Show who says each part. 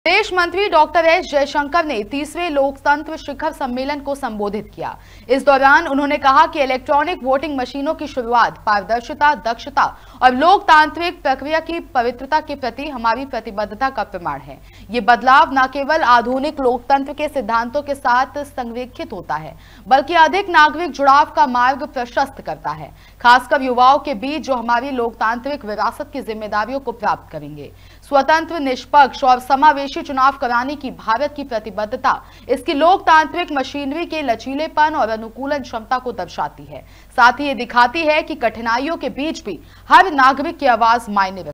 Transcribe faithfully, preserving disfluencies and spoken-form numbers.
Speaker 1: विदेश मंत्री doctor S Jaishankar ने तीसवें लोकतंत्र शिखर सम्मेलन को संबोधित किया। इस दौरान उन्होंने कहा कि इलेक्ट्रॉनिक वोटिंग मशीनों की शुरुआत पारदर्शिता, दक्षता और लोकतांत्रिक प्रक्रिया की पवित्रता के प्रति हमारी प्रतिबद्धता का प्रमाण है। ये बदलाव न केवल आधुनिक लोकतंत्र के सिद्धांतों के साथ संरेखित होता है, बल्कि अधिक नागरिक जुड़ाव का मार्ग प्रशस्त करता है, खासकर युवाओं के बीच जो हमारी लोकतांत्रिक विरासत की जिम्मेदारियों को प्राप्त करेंगे। स्वतंत्र, निष्पक्ष और समावेशी चुनाव कराने की भारत की प्रतिबद्धता इसकी लोकतांत्रिक मशीनरी के लचीलेपन और अनुकूलन क्षमता को दर्शाती है। साथ ही ये दिखाती है कि कठिनाइयों के बीच भी हर नागरिक की आवाज मायने रखती है।